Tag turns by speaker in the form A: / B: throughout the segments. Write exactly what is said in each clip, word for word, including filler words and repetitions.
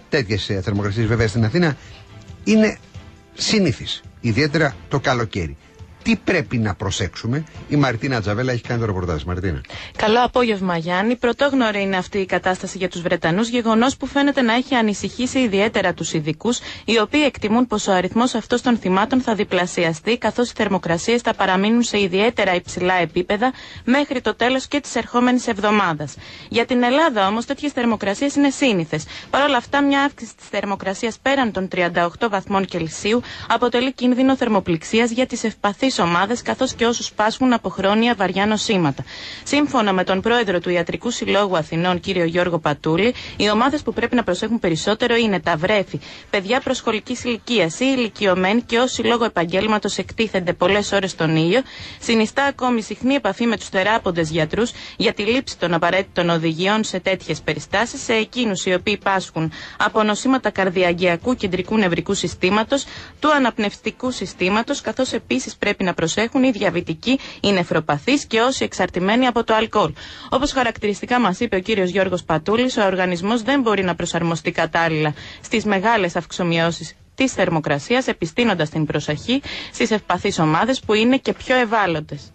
A: τέτοιες θερμοκρασίες βέβαια στην Αθήνα είναι συνήθεις, ιδιαίτερα το καλοκαίρι. Τι πρέπει να προσέξουμε? Η Μαρτίνα Τζαβέλα έχει κάνει το ρεπορτάζ. Μαρτίνα.
B: Καλό απόγευμα, Γιάννη. Πρωτόγνωρη είναι αυτή η κατάσταση για τους Βρετανούς, γεγονός που φαίνεται να έχει ανησυχήσει ιδιαίτερα τους ειδικούς, οι οποίοι εκτιμούν πως ο αριθμός αυτός των θυμάτων θα διπλασιαστεί, καθώς οι θερμοκρασίες θα παραμείνουν σε ιδιαίτερα υψηλά επίπεδα μέχρι το τέλος και της ερχόμενης εβδομάδας. Για την Ελλάδα όμως τέτοιες θερμοκρασίες είναι σύνηθες. Παρ' όλα αυτά, μια αύξηση της θερμοκρασίας πέραν των τριάντα οκτώ βαθμών Κελσίου αποτελεί κίνδυνο θερμοπληξίας για τις ευπαθείς ομάδες, καθώς και όσους πάσχουν από χρόνια βαριά νοσήματα. Σύμφωνα με τον πρόεδρο του Ιατρικού Συλλόγου Αθηνών, κύριο Γιώργο Πατούλη, οι ομάδες που πρέπει να προσέχουν περισσότερο είναι τα βρέφη, παιδιά προσχολικής ηλικίας ή ηλικιωμένοι και όσοι λόγω επαγγέλματος εκτίθενται πολλές ώρες στον ήλιο. Συνιστά ακόμη συχνή επαφή με τους θεράποντες γιατρούς για τη λήψη των απαραίτητων οδηγιών σε τέτοιες περιστάσεις, σε εκείνους οι οποίοι πάσχουν από νοσήματα καρδιαγγειακού κεντρικού νευρικού συστήματος, του αναπνευστικού συστήματος, καθώς επίσης πρέπει να προσέχουν οι διαβητικοί, οι νεφροπαθείς και όσοι εξαρτημένοι από το αλκοόλ. Όπως χαρακτηριστικά μας είπε ο κύριος Γιώργος Πατούλης, ο οργανισμός δεν μπορεί να προσαρμοστεί κατάλληλα στις μεγάλες αυξομοιώσεις της θερμοκρασίας, επιστήνοντας την προσοχή στις ευπαθείς ομάδες που είναι και πιο ευάλωτες.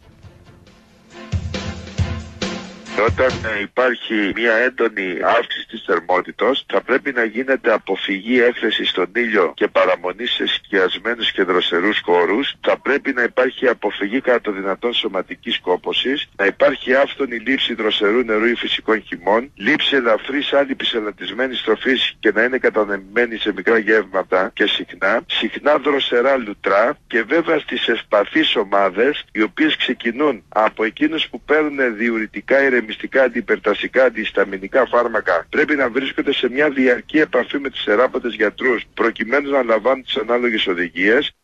C: Όταν υπάρχει μια έντονη αύξηση της θερμότητας, θα πρέπει να γίνεται αποφυγή έκθεση στον ήλιο και παραμονή σε σκιασμένους και δροσερούς χώρους. Θα πρέπει να υπάρχει αποφυγή κατά το δυνατόν σωματικής κόπωσης, να υπάρχει άφθονη λήψη δροσερού νερού ή φυσικών χυμών, λήψη ελαφρύς άλυπης ελαττισμένης τροφής και να είναι κατανεμημένη σε μικρά γεύματα και συχνά, συχνά δροσερά λουτρά και βέβαια στις ευπαθείς ομάδες, οι οποίες ξεκινούν από εκείνους που παίρνουν διουρητικά μυστικά, αντιπερτασικά, αντισταμινικά φάρμακα, πρέπει να βρίσκονται σε μια διαρκή επαφή με τους θεράποντες γιατρούς προκειμένου να λαμβάνουν τις ανάλογες οδηγίες.